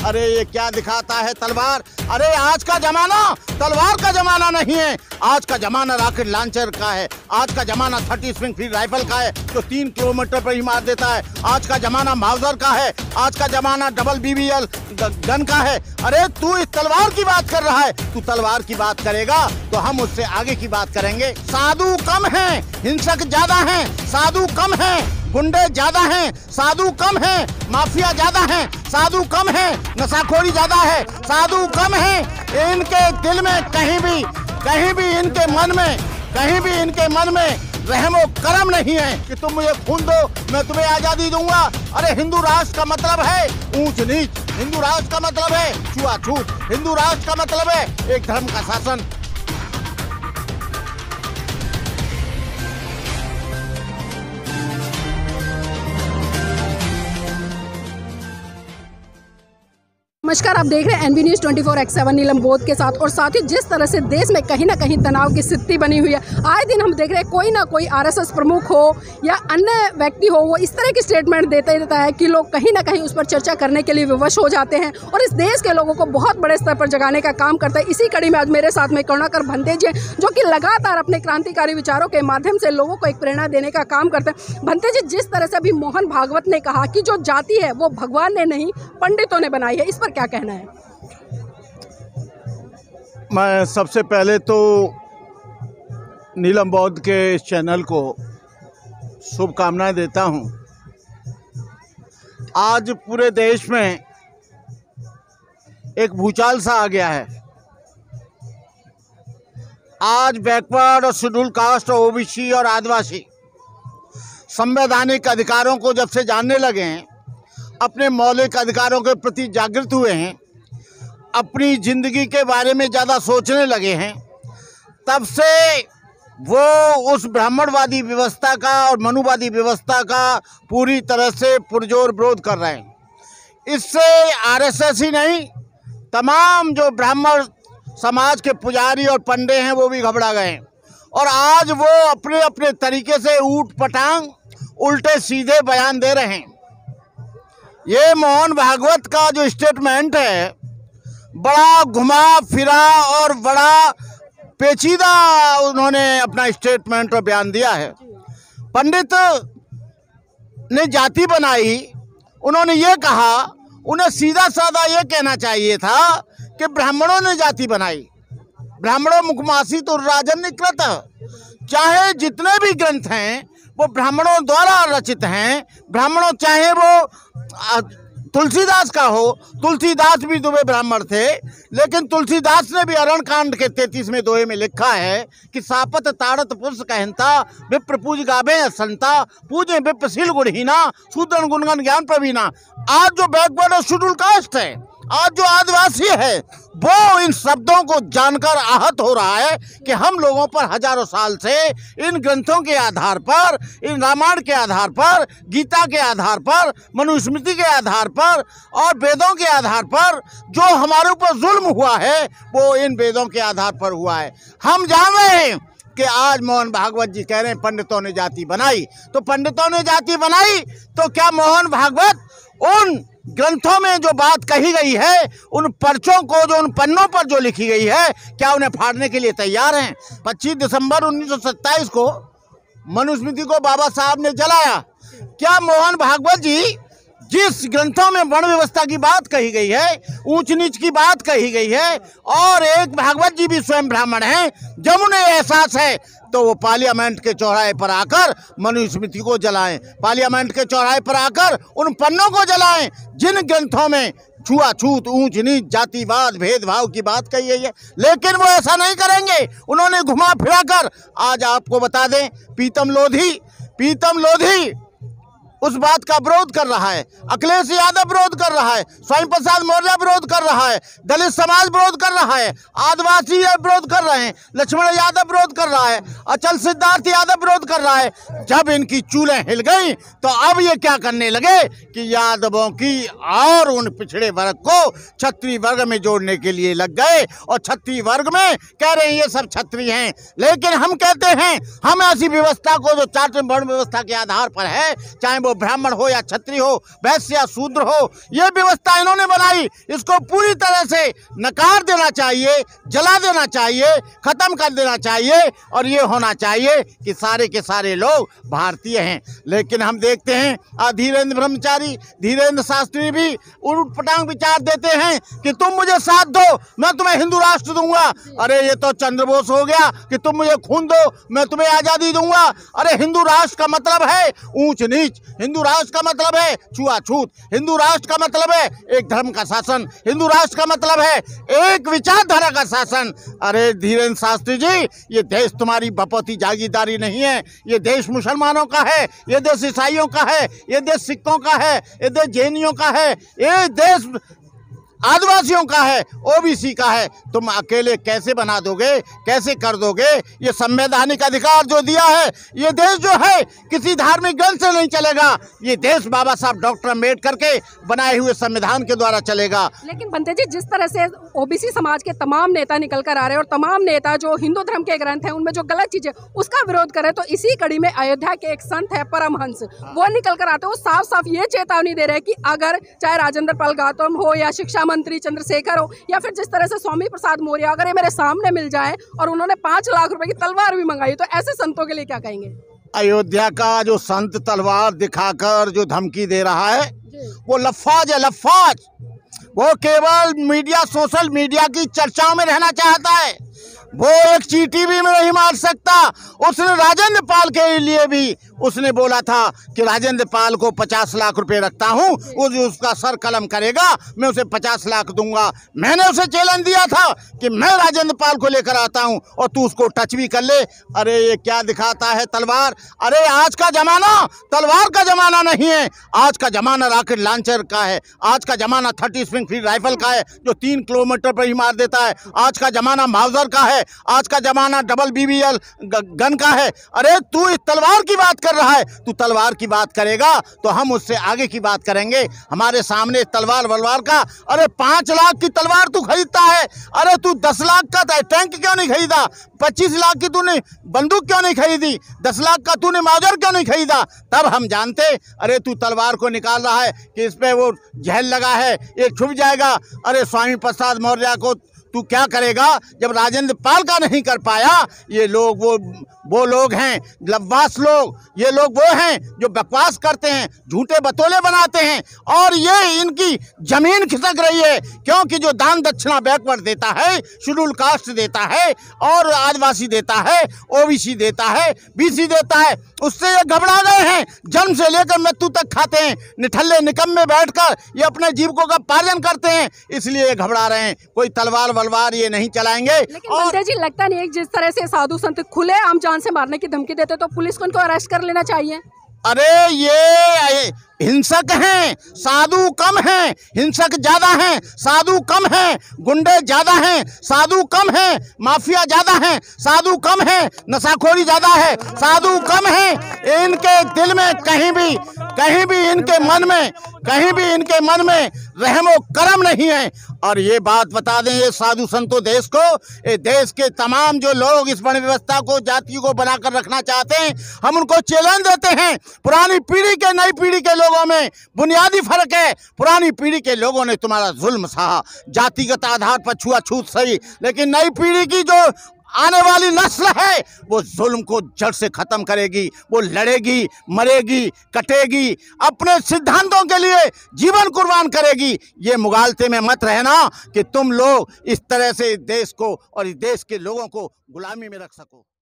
अरे ये क्या दिखाता है तलवार। अरे आज का जमाना तलवार का जमाना नहीं है, आज का जमाना रॉकेट लॉन्चर का है। आज का जमाना 30 स्प्रिंगफील्ड राइफल का है जो 3 किलोमीटर पर ही मार देता है। आज का जमाना माउजर का है, आज का जमाना डबल BBL गन का है। अरे तू इस तलवार की बात कर रहा है, तू तलवार की बात करेगा तो हम उससे आगे की बात करेंगे। साधु कम हैं, हिंसक ज्यादा हैं। साधु कम हैं, गुंडे ज्यादा हैं। साधु कम हैं, माफिया ज्यादा हैं। साधु कम हैं, नशाखोरी ज्यादा है। साधु कम हैं, इनके दिल में कहीं भी इनके मन में रहमो करम नहीं है कि तुम मुझे खून दो मैं तुम्हें आजादी दूंगा। अरे हिंदू राष्ट्र का मतलब है ऊंच नीच, हिंदू राष्ट्र का मतलब है छुआछूत, हिंदू राष्ट्र का मतलब है एक धर्म का शासन। नमस्कार, आप देख रहे हैं NB News 24/7 नीलम बोध के साथ। और साथ ही जिस तरह से देश में कहीं ना कहीं तनाव की स्थिति बनी हुई है, आए दिन हम देख रहे हैं कोई ना कोई RSS प्रमुख हो या अन्य व्यक्ति हो, वो इस तरह की स्टेटमेंट देते ही रहता है कि लोग कहीं ना कहीं उस पर चर्चा करने के लिए विवश हो जाते हैं और इस देश के लोगों को बहुत बड़े स्तर पर जगाने का काम करते हैं। इसी कड़ी में आज मेरे साथ में करुणाकर भंते जी, जो कि लगातार अपने क्रांतिकारी विचारों के माध्यम से लोगों को एक प्रेरणा देने का काम करते हैं। भंते जी, जिस तरह से अभी मोहन भागवत ने कहा कि जो जाति है वो भगवान ने नहीं पंडितों ने बनाई है, इस पर क्या कहना है? मैं सबसे पहले तो नीलम बौद्ध के इस चैनल को शुभकामनाएं देता हूं। आज पूरे देश में एक भूचाल सा आ गया है। आज बैकवर्ड और शेड्यूल कास्ट और OBC और आदिवासी संवैधानिक अधिकारों को जब से जानने लगे हैं, अपने मौलिक अधिकारों के प्रति जागृत हुए हैं, अपनी ज़िंदगी के बारे में ज़्यादा सोचने लगे हैं, तब से वो उस ब्राह्मणवादी व्यवस्था का और मनुवादी व्यवस्था का पूरी तरह से पुरजोर विरोध कर रहे हैं। इससे RSS ही नहीं, तमाम जो ब्राह्मण समाज के पुजारी और पंडे हैं वो भी घबरा गए हैं और आज वो अपने अपने तरीके से ऊट पटांग उल्टे सीधे बयान दे रहे हैं। ये मोहन भागवत का जो स्टेटमेंट है, बड़ा घुमा फिरा और बड़ा पेचीदा उन्होंने अपना स्टेटमेंट और बयान दिया है। पंडित ने जाति बनाई, उन्होंने ये कहा, उन्हें सीधा साधा ये कहना चाहिए था कि ब्राह्मणों ने जाति बनाई। ब्राह्मणों मुखमासी तो राजन निकृत, चाहे जितने भी ग्रंथ हैं वो ब्राह्मणों द्वारा रचित हैं। ब्राह्मणों चाहे वो तुलसीदास का हो, तुलसीदास भी दुबे ब्राह्मण थे, लेकिन तुलसीदास ने भी अरण कांड के 33वें दोहे में लिखा है कि सापत ताड़त पुरुष कहता विप्र पूज गावे संता पूजे विप्र शील गुणहीना शूद्र गुणगन ज्ञान प्रवीणा। आज जो बैकवर्ड और शेड्यूल कास्ट है, आज जो आदिवासी है, वो इन शब्दों को जानकर आहत हो रहा है कि हम लोगों पर हजारों साल से इन ग्रंथों के आधार पर, इन रामायण के आधार पर, गीता के आधार पर, मनुस्मृति के आधार पर और वेदों के आधार पर जो हमारे ऊपर जुल्म हुआ है वो इन वेदों के आधार पर हुआ है। हम जान रहे हैं कि आज मोहन भागवत जी कह रहे हैं पंडितों ने जाति बनाई, तो पंडितों ने जाति बनाई तो क्या मोहन भागवत उन ग्रंथों में जो बात कही गई है, उन पर्चों को, जो उन पन्नों पर जो लिखी गई है, क्या उन्हें फाड़ने के लिए तैयार हैं? 25 दिसंबर 1927 को मनुस्मृति को बाबा साहब ने जलाया। क्या मोहन भागवत जी जिस ग्रंथों में वर्ण व्यवस्था की बात कही गई है, ऊंच नीच की बात कही गई है, और एक भागवत जी भी स्वयं ब्राह्मण हैं, जब उन्हें एहसास है तो वो पार्लियामेंट के चौराहे पर आकर मनुस्मृति को जलाएं, पार्लियामेंट के चौराहे पर आकर उन पन्नों को जलाएं जिन ग्रंथों में छुआछूत, ऊंच नीच, जातिवाद, भेदभाव की बात कही गई है। लेकिन वो ऐसा नहीं करेंगे। उन्होंने घुमा फिरा कर, आज आपको बता दें, पीतम लोधी उस बात का विरोध कर रहा है, अखिलेश यादव विरोध कर रहा है, स्वयं प्रसाद मौर्य विरोध कर रहा है, दलित समाज विरोध कर रहा है, आदिवासी विरोध कर रहे हैं, लक्ष्मण यादव विरोध कर रहा है, अचल सिद्धार्थ यादव विरोध कर रहा है। जब इनकी चूलें हिल गई तो अब ये क्या करने लगे कि यादवों की और उन पिछड़े वर्ग को क्षत्रिय वर्ग में जोड़ने के लिए लग गए और क्षत्रिय वर्ग में कह रहे हैं ये सब क्षत्रिय हैं। लेकिन हम कहते हैं हम ऐसी व्यवस्था को जो चार्ट वर्ण व्यवस्था के आधार पर है, चाहे वो ब्राह्मण हो या क्षत्रिय हो, वैश्य या शूद्र हो, ये व्यवस्था इन्होंने बनाई। इसको पूरी तरह से नकार देना चाहिए, जला देना चाहिए, खत्म कर देना चाहिए और ये होना चाहिए कि सारे के सारे लोग भारतीय हैं। लेकिन हम देखते हैं धीरेन्द्र ब्रह्मचारी, धीरेन्द्र शास्त्री भी उलटपटांग विचार देते हैं कि तुम मुझे साथ दो, मैं तुम्हें हिंदू राष्ट्र दूंगा। अरे ये तो चंद्रबोस हो गया कि तुम मुझे खून दो, मैं तुम्हें आज़ादी दूंगा। अरे हिंदू राष्ट्र का मतलब है ऊंच नीच, हिंदू राष्ट्र का मतलब है छुआछूत, हिंदू राष्ट्र का मतलब है एक धर्म का शासन, हिंदू राष्ट्र का मतलब है एक विचारधारा का शासन। अरे धीरेन्द्र शास्त्री जी, ये देश तुम्हारी बपौती जागीरदारी नहीं है, ये देश मुसलमानों का है, ये देश ईसाइयों का है, ये देश सिखों का है, ये देश जैनियों का है, ये देश आदिवासियों का है, ओबीसी का है। तुम अकेले कैसे बना दोगे, कैसे कर दोगे? ये संवैधानिक अधिकार जो दिया है, ये देश जो है किसी धार्मिक ग्रंथ से नहीं चलेगा, ये देश बाबा साहब डॉक्टर अम्बेडकर के बनाए हुए संविधान के द्वारा चलेगा। लेकिन बंते जी, जिस तरह से ओबीसी समाज के तमाम नेता निकल कर आ रहे हैं और तमाम नेता जो हिंदू धर्म के ग्रंथ हैं उनमें जो गलत चीजें उसका विरोध करें, तो इसी कड़ी में अयोध्या के एक संत है परमहंस, वो निकल कर आते हैं, वो साफ साफ ये चेतावनी दे रहे हैं कि अगर चाहे राजेंद्र पाल गौतम हो या शिक्षा मंत्री चंद्रशेखर हो या फिर जिस तरह से स्वामी प्रसाद मौर्य, अगर ये मेरे सामने मिल जाए और उन्होंने 5 लाख रुपए की तलवार भी मंगाई, तो ऐसे संतों के लिए क्या कहेंगे? अयोध्या का जो संत तलवार दिखाकर जो धमकी दे रहा है वो लफ्फाज है, लफ्फाज। वो केवल मीडिया, सोशल मीडिया की चर्चाओं में रहना चाहता है। वो एक चींटी भी में नहीं मार सकता। उसने राजेंद्र पाल के लिए भी उसने बोला था कि राजेंद्र पाल को 50 लाख रुपए रखता हूं, वो जो उसका सर कलम करेगा मैं उसे 50 लाख दूंगा। मैंने उसे चैलेंज दिया था कि मैं राजेंद्र पाल को लेकर आता हूं और तू उसको टच भी कर ले। अरे ये क्या दिखाता है तलवार? अरे आज का जमाना तलवार का जमाना नहीं है, आज का जमाना रॉकेट लॉन्चर का है, आज का जमाना 30 स्प्रिंगफील्ड राइफल का है जो 3 किलोमीटर पर ही मार देता है, आज का जमाना माउजर का है, आज का जमाना डबल BBL गन का है। अरे तू इस तलवार की बात कर रहा है, तू तलवार की बात करेगा तो हम उससे आगे की बात करेंगे। हमारे सामने तलवार वलवार का, अरे 5 लाख की तलवार तू खरीदता है, अरे तू 10 लाख का टैंक क्यों नहीं खरीदा? 25 लाख की तूने बंदूक क्यों नहीं खरीदी? 10 लाख का तूने माउजर क्यों नहीं खरीदा? तब हम जानते। अरे तू तलवार को निकाल रहा है कि इस पे वो जहर लगा है, ये छुप जाएगा। अरे स्वामी प्रसाद मौर्य को तू क्या करेगा जब राजेंद्र पाल का नहीं कर पाया? ये लोग वो लोग हैं लव्वास लोग, ये लोग वो हैं जो बकवास करते हैं, झूठे बतौले बनाते हैं और ये इनकी जमीन खिसक रही है क्योंकि जो दान दक्षिणा बैकवर्ड देता है, शेड्यूल कास्ट देता है और आदिवासी देता है, ओबीसी देता है, BC देता है, उससे ये घबरा गए हैं। जन्म से लेकर मृत्यु तक खाते हैं, निठल्ले निकम्मे बैठकर ये अपने जीविकों का पालन करते हैं, इसलिए ये घबरा रहे हैं। कोई तलवार वलवार ये नहीं चलाएंगे। लेकिन बंते जी, लगता नहीं है जिस तरह से साधु संत खुले आम जान से मारने की धमकी देते तो पुलिस को इनको अरेस्ट कर लेना चाहिए? अरे ये हिंसक हैं, साधु कम हैं, हिंसक ज्यादा हैं, साधु कम हैं, गुंडे ज्यादा हैं, साधु कम हैं, माफिया ज्यादा हैं, साधु कम हैं, नशाखोरी ज्यादा है, साधु कम हैं। इनके दिल में कहीं भी इनके मन में रहमो करम नहीं है। और ये बात बता दें ये साधु संतों देश को, ये देश के तमाम जो लोग इस वर्ण व्यवस्था को, जाति को बनाकर रखना चाहते हैं, हम उनको चैलेंज देते हैं। पुरानी पीढ़ी के नई पीढ़ी के लोगों में बुनियादी फर्क है। पुरानी पीढ़ी के लोगों ने तुम्हारा जुल्म सहा, जातिगत आधार पर छुआछूत सही, लेकिन नई पीढ़ी की जो आने वाली नस्ल है वो जुल्म को जड़ से खत्म करेगी, वो लड़ेगी, मरेगी, कटेगी, अपने सिद्धांतों के लिए जीवन कुर्बान करेगी। ये मुगालते में मत रहना कि तुम लोग इस तरह से देश को और इस देश के लोगों को गुलामी में रख सको।